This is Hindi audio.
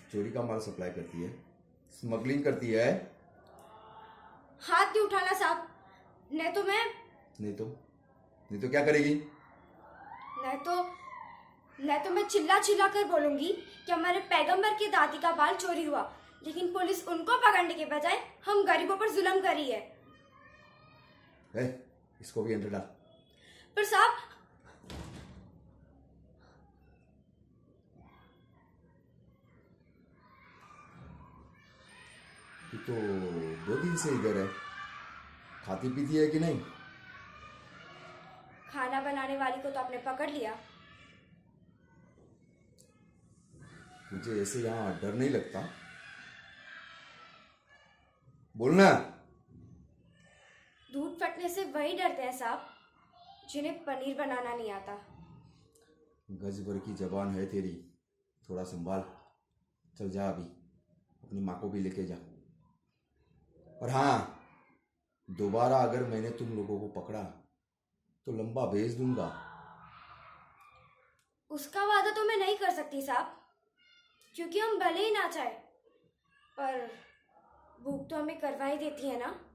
चोरी का माल सप्लाई करती है, स्मगलिंग करती है। हाथ नहीं उठाना साहब, नहीं तो क्या करेगी? नहीं तो मैं चिल्ला चिल्ला कर बोलूंगी कि हमारे पैगंबर की दादी का बाल चोरी हुआ, लेकिन पुलिस उनको पकड़ने के बजाय हम गरीबों पर जुल्म कर रही है। इसको भी अंदर डाल। पर साहब, तू तो 2 दिन से इधर है, खाती पीती है कि नहीं? खाना बनाने वाली को तो आपने पकड़ लिया। मुझे ऐसे यहाँ डर नहीं लगता? बोलना। दूध फटने से वही डरते हैं साहब जिन्हें पनीर बनाना नहीं आता। गज भर की जबान है तेरी, थोड़ा संभाल। चल जा, अभी अपनी माँ को भी लेके जा। और हाँ, दोबारा अगर मैंने तुम लोगों को पकड़ा तो लंबा भेज दूंगा। उसका वादा तो मैं नहीं कर सकती साहब, क्योंकि हम भले ही ना चाहे, पर भूख तो हमें करवा ही देती है ना।